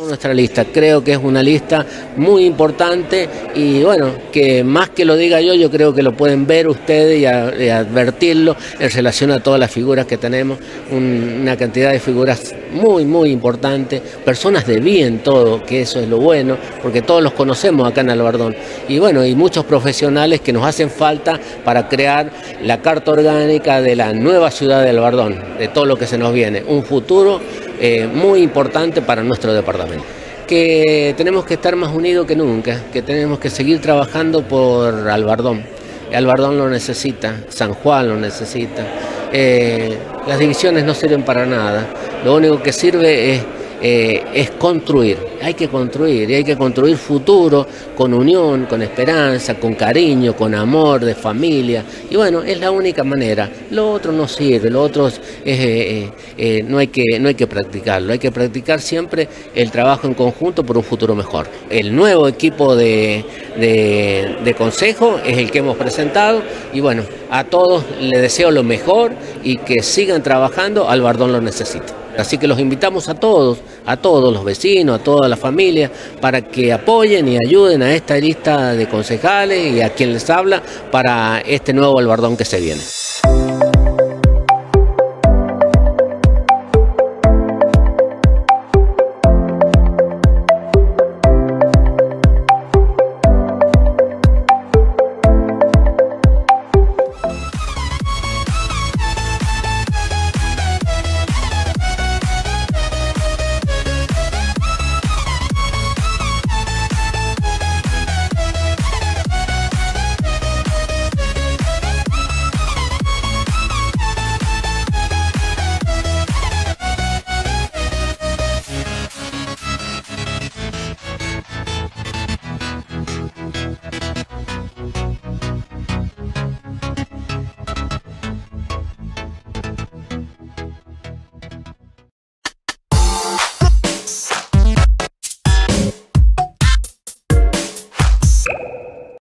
Nuestra lista, creo que es una lista muy importante y bueno, que más que lo diga yo creo que lo pueden ver ustedes y advertirlo en relación a todas las figuras que tenemos, una cantidad de figuras muy importantes, personas de bien todo, que eso es lo bueno, porque todos los conocemos acá en Albardón, y bueno, y muchos profesionales que nos hacen falta para crear la carta orgánica de la nueva ciudad de Albardón, de todo lo que se nos viene, un futuro muy importante para nuestro departamento. Que tenemos que estar más unidos que nunca, que tenemos que seguir trabajando por Albardón. Albardón lo necesita, San Juan lo necesita. Las divisiones no sirven para nada, lo único que sirve es construir. Hay que construir, y hay que construir futuro con unión, con esperanza, con cariño, con amor de familia. Y bueno, es la única manera. Lo otro no sirve, lo otro no hay que practicarlo. Hay que practicar siempre el trabajo en conjunto por un futuro mejor. El nuevo equipo de consejo es el que hemos presentado y bueno, a todos les deseo lo mejor y que sigan trabajando. Albardón lo necesita. Así que los invitamos a todos los vecinos, a toda la familia, para que apoyen y ayuden a esta lista de concejales y a quien les habla para este nuevo Albardón que se viene.